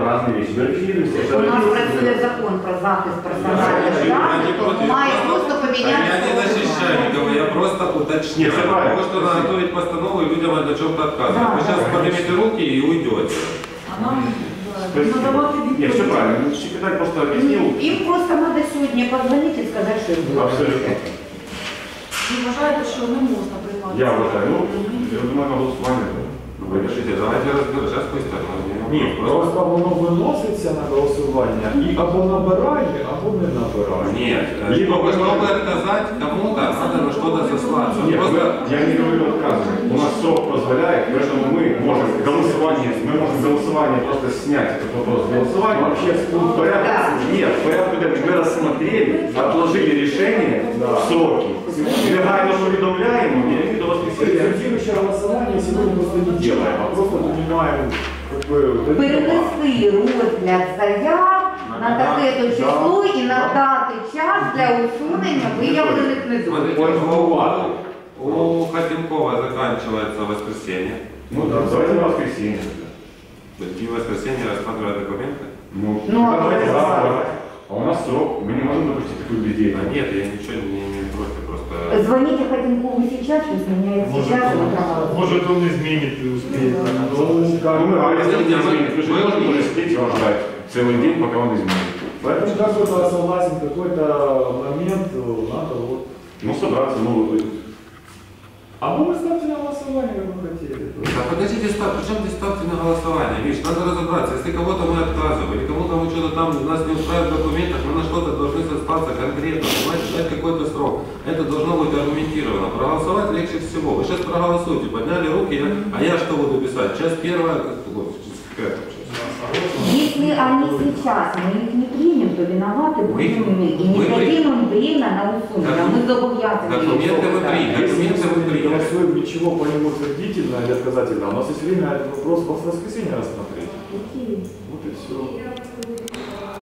разные вещи. Верифицируйте. У нас працює закон про захист персональних даних, має просто Я поміняти. не защищаю никого, я просто уточняю. Нет, всё правильно. Потому что надо готовить постанову и людям от чем-то отказывать. Да, Вы сейчас да. поднимете руки и уйдете. А нам Спасибо. надавати Нет, все правильно. Секретарь просто объяснил. Їм просто треба сьогодні позвонити і сказати, що буде. Абсолютно. ви вважаєте, що не можна приймати? Я уважаю. Ну, я думаю, на голосование. Вы пишите, давайте разберем. Сейчас быстро. Ні, Просто воно виноситься на голосування і або набирає, або не набирає. Нет, чтобы отказать кому-то, надо на что-то сослаться. Нет, Просто я не говорю отказывать. У нас срок позволяет, поэтому мы можем голосование просто снять этот вопрос голосования. Вообще в порядке. Нет, в порядке мы рассмотрели, отложили решение в сроки. Легально поведомляем, я имею в виду воскресенье. Результирующее голосование сегодня просто не делаем, а просто принимаем как бы... Перенести розгляд заяв на таке-то число і надати час для усунення виявлених недоліків. у Хотенкова заканчивается воскресенье. Ну да, давайте на воскресенье. И в воскресенье рассматривать документы? Ну, Ну, а давайте вы- завтра. А у нас срок, мы не можем допустить такую А бездеятельность. нет, я ничего не против, просто... Звоните Хотенкову сейчас, пусть меняет сейчас. Может он изменит и успеет. Ну, как Ну, мы бы, если он не изменит, вы же не можете уже сидеть и его ждать целый день, пока он изменит. Поэтому как бы да, согласен, какой-то момент надо вот... Ну, собраться, ну, Або вы ставьте на голосование, как вы хотели. Да подождите, причем здесь ставьте на голосование? Видишь, надо разобраться. Если кого-то мы отказывали, кому-то мы что-то там, нас не устраивает в документах, мы на что-то должны сослаться конкретно, понимаете, дать какой-то срок. Это должно быть аргументировано. Проголосовать легче всего. Вы сейчас проголосуете, подняли руки, а я что буду писать? Часть первая, какая там часть? Если они сейчас, мы их не примем, то виноваты будем мы. И не мы дадим им время на усунение. Мы зобовязаны. Документы мы примем. Документы мы примем. Голосуем ничего по нему утвердительно или отказательно. У нас есть время этот вопрос в воскресенье рассмотреть. Окей. Вот и все.